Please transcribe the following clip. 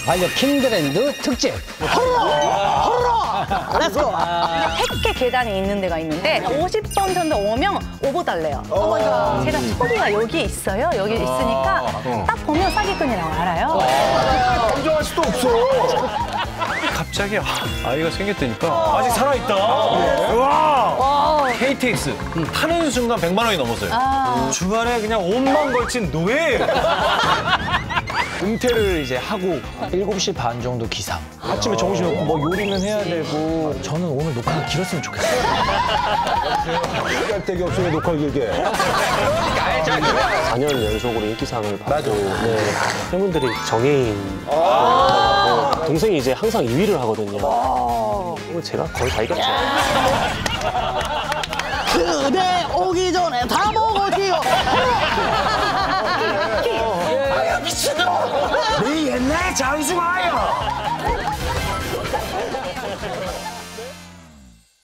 반려 킹더랜드 특집. 렛츠고. 100개 계단이 있는 데가 있는데 50번 정도 오면 오버 달래요. 제가 소리가 여기 있어요. 여기 있으니까 딱 보면 사기꾼이라고 알아요. 걱정할 수도 없어. 갑자기 아이가 생겼다니까 아직 살아있다. 와. KTX 타는 순간 100만 원이 넘었어요. 주말에 그냥 옷만 걸친 노예예요. 은퇴를 이제 하고 7시 반 정도 기상. 아침에 정신없고 뭐 요리는 해야 되고 저는 오늘 녹화가 길었으면 좋겠어요. 얘기할 데가 없어 왜 녹화를 길게 해. 4년 연속으로 인기상을 받고 네, 팬분들이 정해인 동생이 이제 항상 2위를 하거든요. 이거 제가 거의 다 이겼죠. 그대 오기 전에 다 먹었지요. 네 옛날 장수가요.